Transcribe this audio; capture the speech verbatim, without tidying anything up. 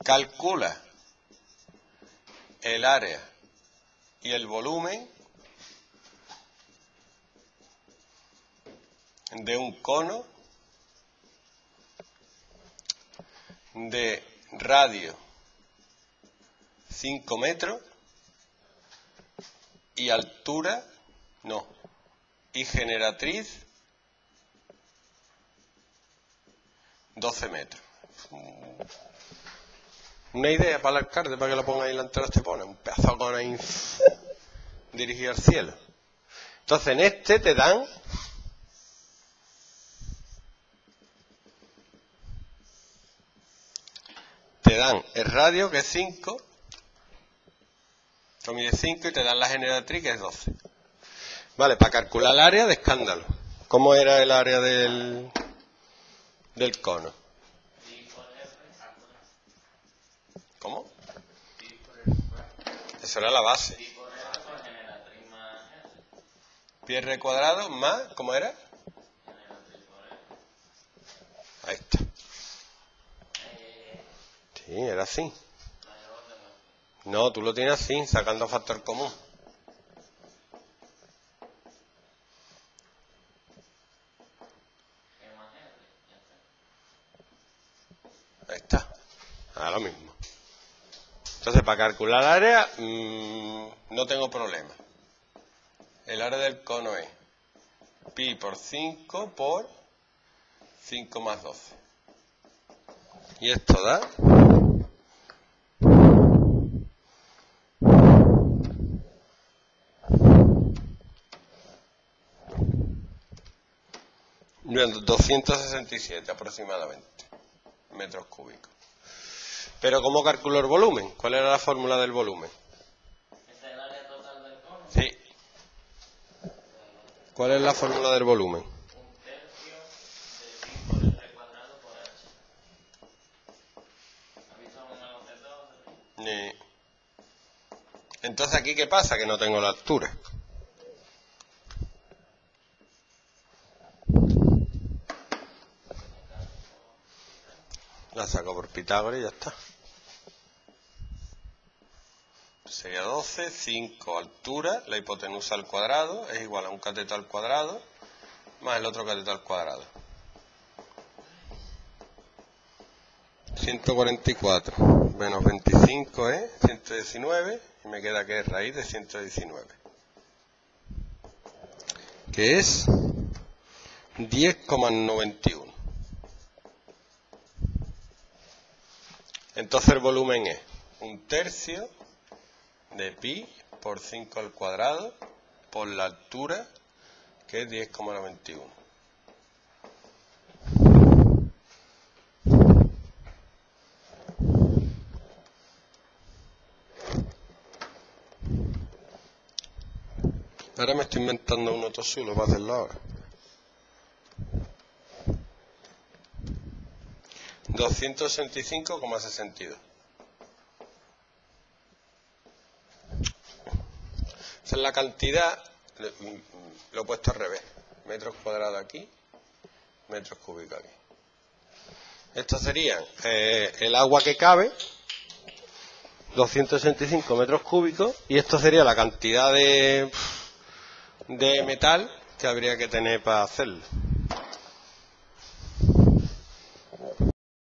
calcula el área y el volumen de un cono de radio cinco metros y altura, no, y generatriz doce metros. Una idea para el alcalde, para que lo ponga ahí delante de los tepones, un pedazo de cono ahí dirigido al cielo. Entonces en este te dan te dan el radio, que es cinco, lo mide cinco, y te dan la generatriz, que es doce. Vale, para calcular el área de escándalo. ¿Cómo era el área del, del cono? ¿Cómo? Eso era la base. Pi r cuadrado más, ¿cómo era? Ahí está. Sí, era así. No, tú lo tienes así, sacando factor común. Ahí está. Ahora lo mismo. Entonces, para calcular el área, mmm, no tengo problema. El área del cono es pi por cinco por cinco más doce. Y esto da doscientos sesenta y siete aproximadamente metros cúbicos. Pero ¿cómo calculo el volumen? ¿Cuál era la fórmula del volumen? ¿Esta es el área total del cono? Sí. ¿Cuál es la fórmula del volumen? Un tercio de pi por r cuadrado por h. ¿Has visto uno de dos? Sí. Entonces aquí ¿qué pasa? Que no tengo la altura. La saco por Pitágoras y ya está. Sería doce, cinco altura, la hipotenusa al cuadrado es igual a un cateto al cuadrado más el otro cateto al cuadrado. ciento cuarenta y cuatro menos veinticinco es ciento diecinueve y me queda que es raíz de ciento diecinueve. Que es diez coma noventa y uno. Entonces el volumen es un tercio de pi por cinco al cuadrado por la altura, que es diez coma noventa y uno. Ahora me estoy inventando un otro solo para hacerlo ahora. doscientos sesenta y cinco coma sesenta y dos. Esa es la cantidad, lo he puesto al revés, metros cuadrados aquí, metros cúbicos aquí. Esto sería eh, el agua que cabe, doscientos sesenta y cinco metros cúbicos, y esto sería la cantidad de, de metal que habría que tener para hacerlo.